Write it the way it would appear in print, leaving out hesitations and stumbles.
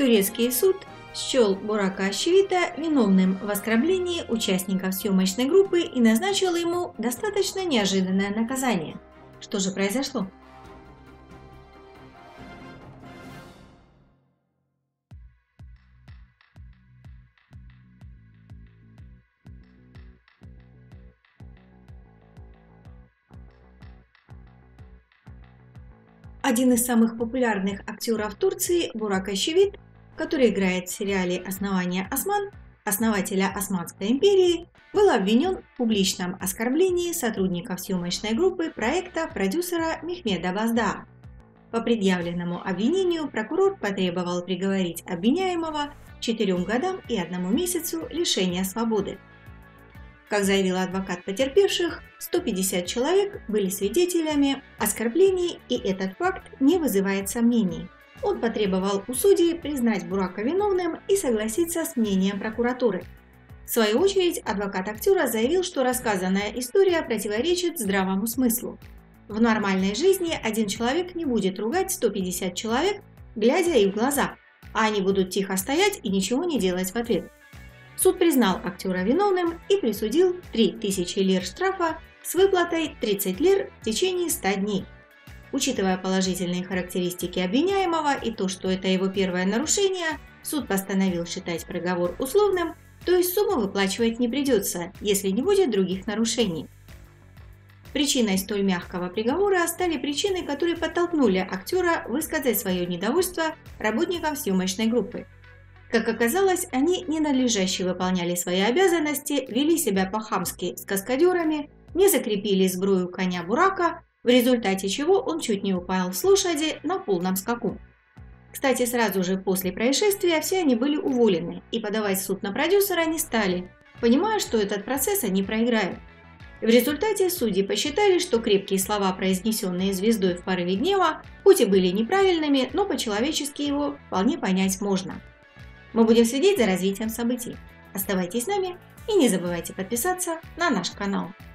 турецкий суд счел Бурака Озчивита виновным в оскорблении участников съемочной группы и назначил ему достаточно неожиданное наказание. Что же произошло? Один из самых популярных актеров Турции, Бурак Озчивит, который играет в сериале «Основание Осман», основателя Османской империи, был обвинен в публичном оскорблении сотрудников съемочной группы проекта продюсера Мехмеда Баздаа. По предъявленному обвинению прокурор потребовал приговорить обвиняемого к 4 годам и 1 месяцу лишения свободы. Как заявил адвокат потерпевших, 150 человек были свидетелями оскорблений, и этот факт не вызывает сомнений. Он потребовал у судей признать Бурака виновным и согласиться с мнением прокуратуры. В свою очередь, адвокат актера заявил, что рассказанная история противоречит здравому смыслу. В нормальной жизни один человек не будет ругать 150 человек, глядя им в глаза, а они будут тихо стоять и ничего не делать в ответ. Суд признал актера виновным и присудил 3000 лир штрафа с выплатой 30 лир в течение 100 дней. Учитывая положительные характеристики обвиняемого и то, что это его первое нарушение, суд постановил считать приговор условным, то есть сумму выплачивать не придется, если не будет других нарушений. Причиной столь мягкого приговора стали причины, которые подтолкнули актера высказать свое недовольство работникам съемочной группы. Как оказалось, они ненадлежаще выполняли свои обязанности, вели себя по-хамски с каскадерами, не закрепили сбрую коня Бурака, в результате чего он чуть не упал с лошади на полном скаку. Кстати, сразу же после происшествия все они были уволены и подавать в суд на продюсера не стали, понимая, что этот процесс они проиграют. В результате судьи посчитали, что крепкие слова, произнесенные звездой в порыве гнева, хоть и были неправильными, но по-человечески его вполне понять можно. Мы будем следить за развитием событий. Оставайтесь с нами и не забывайте подписаться на наш канал.